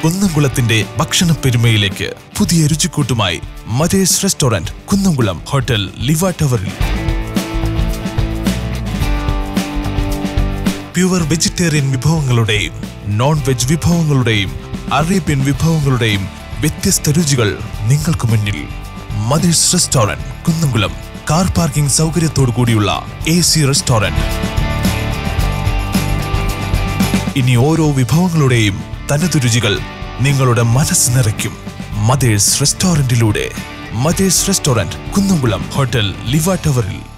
കുന്നംകുളത്തിന്റെ ഭക്ഷണ പെരുമയിലേക്ക് പുതിയ രുചിക്കൂട്ടുമായി mother's restaurant, Kunnamkulam, hotel Liva ടവറിൽ. പ്യുവർ വെജിറ്റേറിയൻ വിഭവങ്ങളുടെയും നോൺ വെജ് വിഭവങ്ങളുടെയും അറേബ്യൻ വിഭവങ്ങളുടെയും വ്യത്യസ്ത രുചികൾ നിങ്ങൾക്ക് മുന്നിൽ. Mother's restaurant, Kunnamkulam. Car parking സൗകര്യത്തോടു കൂടിയുള്ള AC റെസ്റ്റോറന്റ്. ഇനി ഓരോ വിഭവങ്ങളുടെയും തനതു രുചികൾ നിങ്ങളുടെ മനസ്സ് നിറയ്ക്കും മദേഴ്സ് റെസ്റ്റോറന്റിലൂടെ. Mother's restaurant, Kunnamkulam, hotel Liva ടവറിൽ.